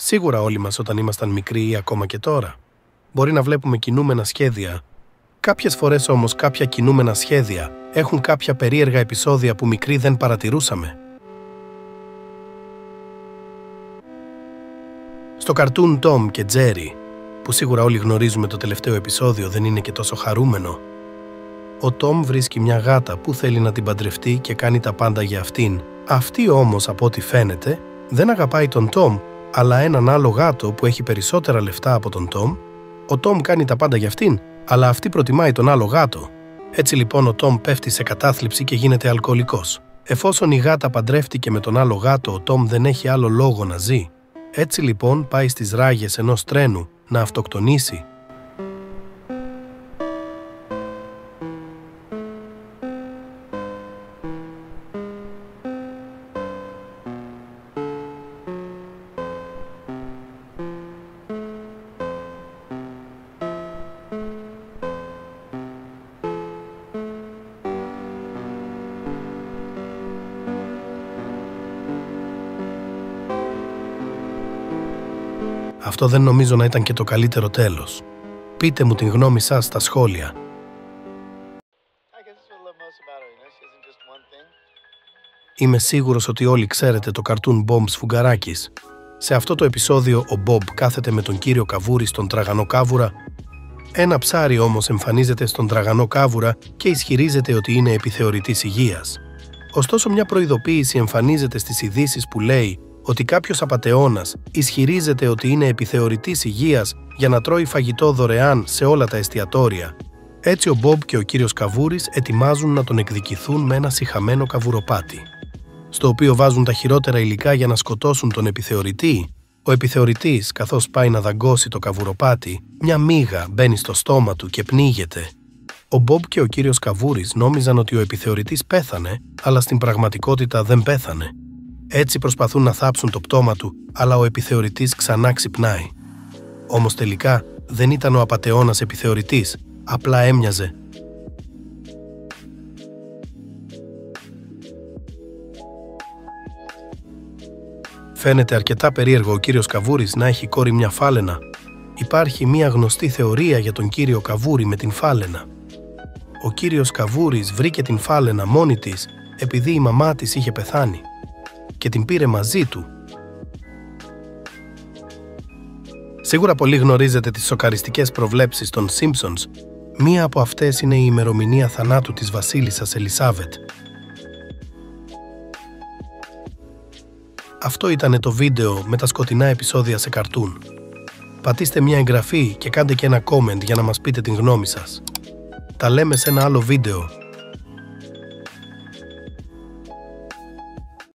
Σίγουρα όλοι μας όταν ήμασταν μικροί ή ακόμα και τώρα. Μπορεί να βλέπουμε κινούμενα σχέδια. Κάποιες φορές όμως κάποια κινούμενα σχέδια έχουν κάποια περίεργα επεισόδια που μικροί δεν παρατηρούσαμε. Στο καρτούν Tom και Jerry, που σίγουρα όλοι γνωρίζουμε το τελευταίο επεισόδιο δεν είναι και τόσο χαρούμενο, ο Tom βρίσκει μια γάτα που θέλει να την παντρευτεί και κάνει τα πάντα για αυτήν. Αυτή όμως, από ό,τι φαίνεται, δεν αγαπάει τον Tom, αλλά έναν άλλο γάτο που έχει περισσότερα λεφτά από τον Tom. Ο Tom κάνει τα πάντα για αυτήν, αλλά αυτή προτιμάει τον άλλο γάτο. Έτσι λοιπόν ο Tom πέφτει σε κατάθλιψη και γίνεται αλκοολικός. Εφόσον η γάτα παντρεύτηκε με τον άλλο γάτο, ο Tom δεν έχει άλλο λόγο να ζει. Έτσι λοιπόν πάει στις ράγες ενός τρένου να αυτοκτονήσει. Αυτό δεν νομίζω να ήταν και το καλύτερο τέλος. Πείτε μου την γνώμη σας στα σχόλια. Είμαι σίγουρος ότι όλοι ξέρετε το καρτούν Bob Σφουγγαράκης. Σε αυτό το επεισόδιο ο Bob κάθεται με τον κύριο Καβούρη στον τραγανό κάβουρα. Ένα ψάρι όμως εμφανίζεται στον τραγανό κάβουρα και ισχυρίζεται ότι είναι επιθεωρητής υγείας. Ωστόσο μια προειδοποίηση εμφανίζεται στις ειδήσεις που λέει ότι κάποιος απατεώνας ισχυρίζεται ότι είναι επιθεωρητής υγείας για να τρώει φαγητό δωρεάν σε όλα τα εστιατόρια. Έτσι ο Bob και ο κύριος Καβούρης ετοιμάζουν να τον εκδικηθούν με ένα σιχαμένο καβουροπάτι, στο οποίο βάζουν τα χειρότερα υλικά για να σκοτώσουν τον επιθεωρητή. Ο επιθεωρητής, καθώς πάει να δαγκώσει το καβουροπάτι, μια μύγα μπαίνει στο στόμα του και πνίγεται. Ο Bob και ο κύριος Καβούρης νόμιζαν ότι ο επιθεωρητής πέθανε, αλλά στην πραγματικότητα δεν πέθανε. Έτσι προσπαθούν να θάψουν το πτώμα του, αλλά ο επιθεωρητής ξανά ξυπνάει. Όμως τελικά δεν ήταν ο απατεώνας επιθεωρητής, απλά έμοιαζε. Φαίνεται αρκετά περίεργο ο κύριος Καβούρης να έχει κόρη μια φάλαινα. Υπάρχει μια γνωστή θεωρία για τον κύριο Καβούρη με την φάλαινα. Ο κύριος Καβούρης βρήκε την φάλαινα μόνη της επειδή η μαμά της είχε πεθάνει και την πήρε μαζί του. Σίγουρα πολλοί γνωρίζετε τις σοκαριστικές προβλέψεις των Simpsons. Μία από αυτές είναι η ημερομηνία θανάτου της βασίλισσας Ελισάβετ. Αυτό ήταν το βίντεο με τα σκοτεινά επεισόδια σε καρτούν. Πατήστε μια εγγραφή και κάντε και ένα comment για να μας πείτε την γνώμη σας. Τα λέμε σε ένα άλλο βίντεο.